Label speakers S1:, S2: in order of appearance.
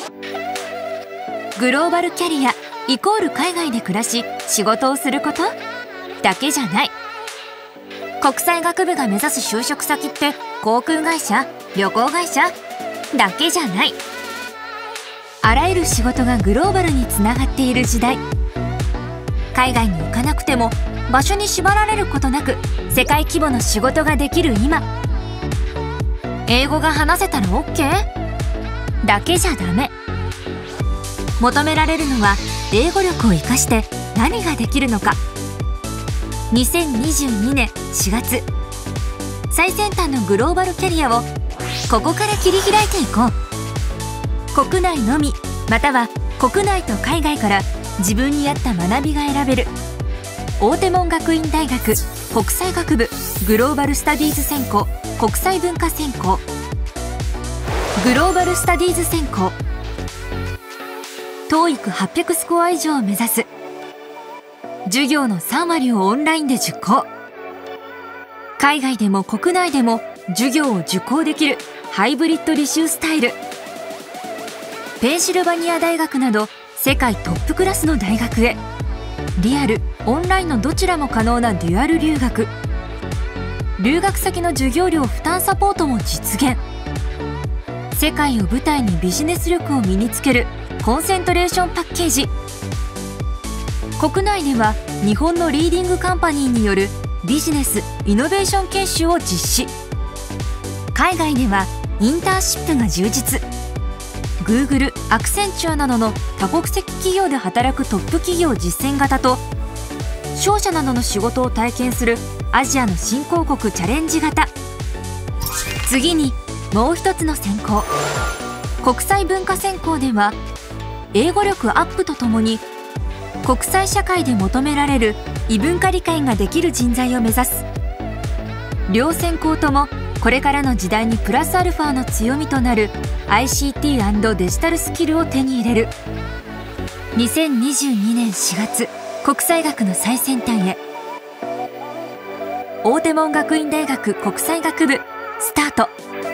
S1: グローバルキャリアイコール海外で暮らし仕事をすることだけじゃない。国際学部が目指す就職先って航空会社、旅行会社だけじゃない。あらゆる仕事がグローバルにつながっている時代。海外に行かなくても場所に縛られることなく世界規模の仕事ができる今、英語が話せたら OK？ だけじゃダメ。求められるのは英語力を生かして何ができるのか。2022年4月、最先端のグローバルキャリアをここから切り開いていこう。国内のみまたは国内と海外から自分に合った学びが選べる大手門学院大学国際学部グローバルスタディーズ専攻国際文化専攻グローバルスタディーズ専攻 TOEIC800 スコア以上を目指す。授業の3割をオンラインで受講。海外でも国内でも授業を受講できるハイブリッド履修スタイル。ペンシルバニア大学など世界トップクラスの大学へリアルオンラインのどちらも可能なデュアル留学。留学先の授業料負担サポートも実現。世界を舞台にビジネス力を身につけるコンセントレーションパッケージ。国内では日本のリーディングカンパニーによるビジネス・イノベーション研修を実施。海外ではインターンシップが充実。Google、アクセンチュアなどの多国籍企業で働くトップ企業実践型と商社などの仕事を体験するアジアの新興国チャレンジ型。次にもう一つの専攻、国際文化専攻では英語力アップとともに国際社会で求められる異文化理解ができる人材を目指す。両専攻ともこれからの時代にプラスアルファの強みとなる ICT& デジタルスキルを手に入れる。2022年4月、国際学の最先端へ。大手門学院大学国際学部スタート。